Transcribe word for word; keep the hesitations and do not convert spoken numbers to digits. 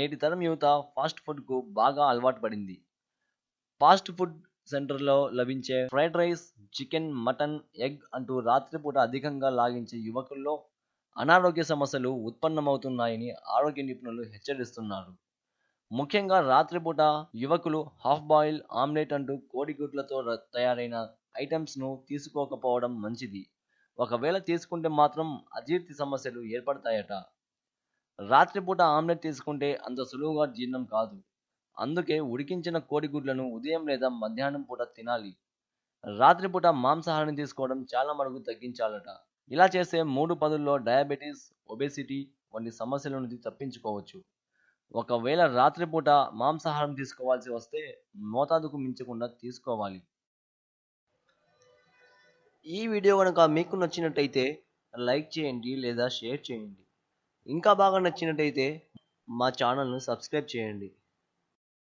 నేటి తరం యువత ఫాస్ట్ ఫుడ్కు బాగా అలవాటు పడింది. ఫాస్ట్ ఫుడ్ సెంటర్లో లభించే fried rice, chicken, mutton, egg అంటూ రాత్రిపూట అధికంగా లాగించే యువకుల్లో అనారోగ్య సమస్యలు ఉత్పన్నమవుతున్నాయని ఆరోగ్య నిపుణులు హెచ్చరిస్తున్నారు. ముఖ్యంగా రాత్రిపూట యువకులు హాఫ్ బాయిల్, ఆమ్లెట్ అంటూ కోడిగుడ్లతో తయారైన ఐటమ్స్ను తీసుకోకపోవడం మంచిది. ఒకవేళ తీసుకుంటే మాత్రం అజీర్తి సమస్యలు ఏర్పడతాయట. రాత్రిపూట ఆమ్లెట్ తీసుకుంటే అంత సులువుగా జీర్ణం కాదు. అందుకే ఉడికించిన కోడిగుడ్లను ఉదయం లేదా మధ్యాహ్నం పూట తినాలి. రాత్రిపూట మాంసాహారం తీసుకోవడం చాలా మటుకు తగ్గించాలట. ఇలా చేస్తే మూడు పదుల్లో డయాబెటీస్, ఒబేసిటీ వంటి సమస్యల నుంచి తప్పించుకోవచ్చు. ఒకవేళ రాత్రిపూట మాంసాహారం తీసుకోవాల్సి వస్తే మోతాదుకు మించకుండా తీసుకోవాలి. ఈ వీడియో కనుక మీకు నచ్చినట్టయితే లైక్ చేయండి లేదా షేర్ చేయండి. ఇంకా బాగా నచ్చినట్టయితే మా ఛానల్ను సబ్స్క్రైబ్ చేయండి.